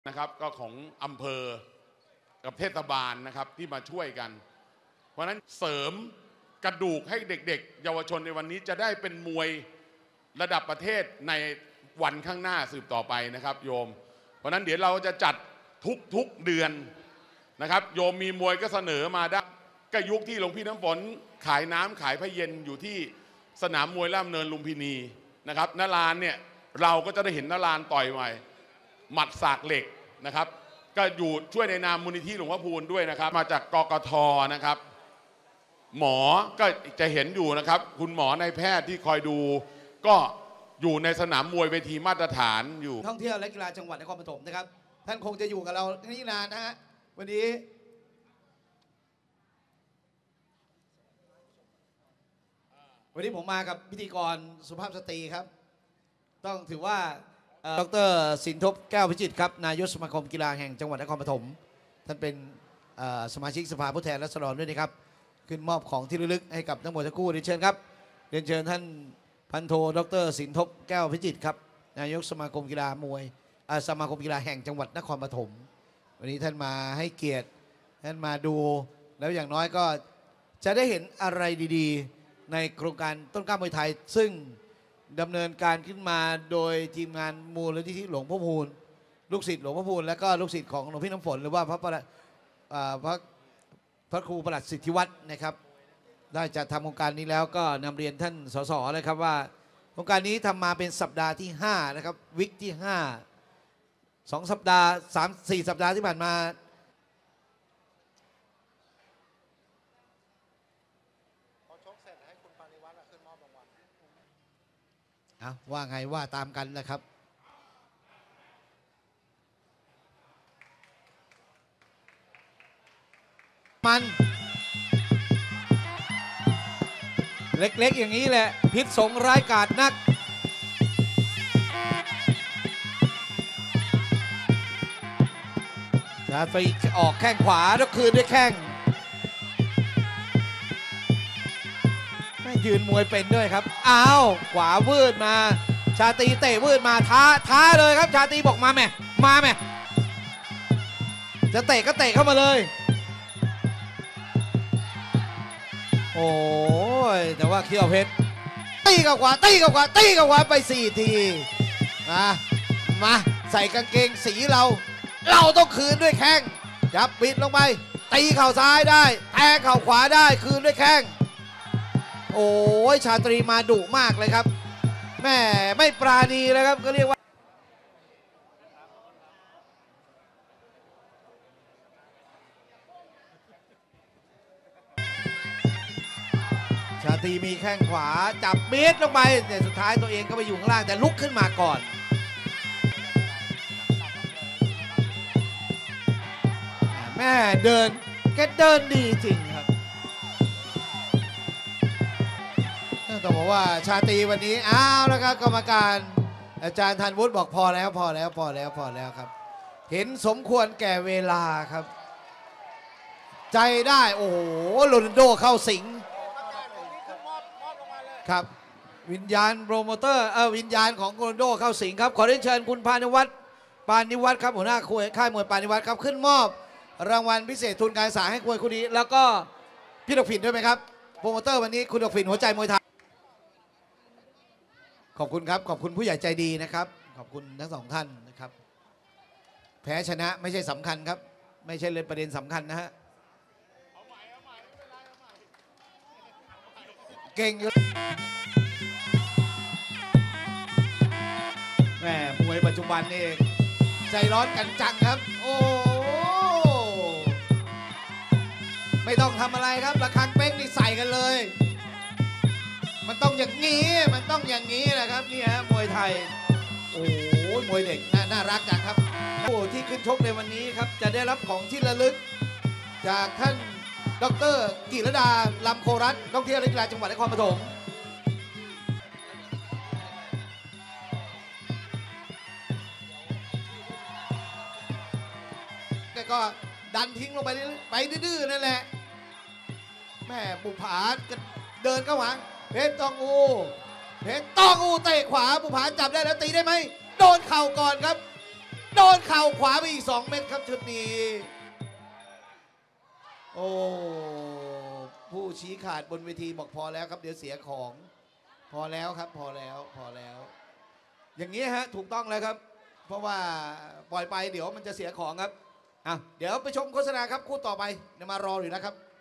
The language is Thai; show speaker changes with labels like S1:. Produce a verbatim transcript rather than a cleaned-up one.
S1: นะครับก็ของอำเภอกับเทศบาลนะครับที่มาช่วยกันเพราะฉะนั้นเสริมกระดูกให้เด็กๆเยาวชนในวันนี้จะได้เป็นมวยระดับประเทศในวันข้างหน้าสืบต่อไปนะครับโยมเพราะฉะนั้นเดี๋ยวเราจะจัดทุกๆเดือนนะครับโยมมีมวยก็เสนอมาได้ก็ยุคที่หลวงพี่น้ำฝนขายน้ำขายพระเย็นอยู่ที่สนามมวยล่ำเนินลุมพินีนะครับนรานเนี่ยเราก็จะได้เห็นนรานต่อยใหม่หมัดสากเหล็กนะครับก็อยู่ช่วยในนามมูลนิธิหลวงพ่อพูนด้วยนะครับมาจากกกทนะครับหมอก็จะเห็นอยู่นะครับคุณหมอในแพทย์ที่คอยดูก็อยู่ในสนามมวยเวทีมาตรฐานอยู่
S2: ท่องเที่ยวและกีฬาจังหวัดนครปฐมนะครับท่านคงจะอยู่กับเราที่นานนะฮะวันนี้วันนี้ผมมากับพิธีกรสุภาพสตรีครับต้องถือว่าดร.สินทบแก้วพิจิตรครับนายกสมาคมกีฬาแห่งจังหวัดนครปฐมท่านเป็นสมาชิกสภาผู้แทนราษฎรด้วยนะครับขึ้นมอบของที่ระลึกให้กับทั้งหมดทั้งคู่เรียนเชิญครับเรียนเชิญท่านพันโทดร.สินทบแก้วพิจิตรครับนายกสมาคมกีฬามวยสมาคมกีฬาแห่งจังหวัดนครปฐมวันนี้ท่านมาให้เกียรติท่านมาดูแล้วอย่างน้อยก็จะได้เห็นอะไรดีๆในโครงการต้นกล้ามวยไทยซึ่งดำเนินการขึ้นมาโดยทีมงานมูลนิธิหลวงพ่อพูนลูกศิษย์หลวงพ่อพูนและก็ลูกศิษย์ของหลวงพี่น้ำฝนหรือว่าพระพระพระพระครูประหลัดสิทธิวัฒน์นะครับได้จัดทำโครงการนี้แล้วก็นำเรียนท่านสสเลยครับว่าโครงการนี้ทำมาเป็นสัปดาห์ที่ห้านะครับวิกที่ห้าสองสัปดาห์สามสี่สัปดาห์ที่ผ่านมาว่าไงว่าตามกันนะครับมันเล็กๆอย่างนี้แหละพิษสงร้ายกาจนักจะไปออกแข้งขวาแล้วคืนด้วยแข้งยืนมวยเป็นด้วยครับอ้าวขวาวืดมาชาตรีเตะวืดมาท้าท้าเลยครับชาตรีบอกมาแม่มาแม่จะเตะก็เตะเข้ามาเลยโอ้ยแต่ว่าเขี้ยวเพชรตีกับขวาตีกับขวาตีกับขวาไปสี่ทีมามาใส่กางเกงสีเราเราต้องคืนด้วยแข้งจับปิดลงไปตีเข่าซ้ายได้แทงเข่าขวาได้คืนด้วยแข้งโอ้ยชาตรีมาดุมากเลยครับแม่ไม่ปราณีเลยครับก็เรียกว่าชาตรีมีแข้งขวาจับเบียดลงไปแต่สุดท้ายตัวเองก็ไปอยู่ข้างล่างแต่ลุกขึ้นมาก่อนแม่เดินแกเดินดีจริงครับต้องบอกว่าชาตรีวันนี้อ้าวแล้วครับกรรมการอาจารย์ธันวุฒิบอกพอแล้วพอแล้วพอแล้วพอแล้วครับเห็นสมควรแก่เวลาครับใจได้โอ้โหโรนัลโดเข้าสิงครับวิญญาณโปรโมเตอร์เออวิญญาณของโรนัลโดเข้าสิงครับขอเรียนเชิญคุณพานิวัฒน์ปานิวัฒน์ครับหัวหน้าค่ายมวยปานิวัฒน์ครับขึ้นมอบรางวัลพิเศษทุนการศึกษาให้มวยคู่นี้แล้วก็พี่ดอกฝิ่นด้วยไหมครับโปรโมเตอร์วันนี้คุณดอกฝิ่นหัวใจมวยไทยขอบคุณครับขอบคุณผู้ใหญ่ใจดีนะครับขอบคุณทั้งสองท่านนะครับแพ้ชนะไม่ใช่สำคัญครับไม่ใช่เลยประเด็นสำคัญนะฮะเก่งอยู่แม่มวยปัจจุบันนี่ใจร้อนกันจังครับโอ้ไม่ต้องทำอะไรครับระฆังเป๊กนี่ใส่กันเลยมันต้องอย่างนี้มันต้องอย่างนี้นะครับนี่ฮะมวยไทยโอ้ยมวยเด็ก น, น่ารักจังครับผู้ที่ขึ้นชกในวันนี้ครับจะได้รับของที่ระลึกจากท่านดร.กิรดาลำโครัตน์ท่องเที่ยวและกีฬาจังหวัดนครปฐมแกก็ดันทิ้งลงไปไปดื้อๆนั่นแหละแม่บุผาเดินเข้าหาเพชรตองอูเพชรตองอูเตะขวาบุผาจับได้แล้วตีได้ไหมโดนเข่าก่อนครับโดนเข่าขวาไปอีกสองเม็ดครับชุดนี้ โอ้ผู้ชี้ขาดบนเวทีบอกพอแล้วครับเดี๋ยวเสียของ พอแล้วครับพอแล้วพอแล้ว อย่างนี้ฮะถูกต้องแล้วครับ เพราะว่าปล่อยไปเดี๋ยวมันจะเสียของครับอ่ะเดี๋ยวไปชมโฆษณาครับคู่ต่อไปเดี๋ยวมารออยู่นะครับ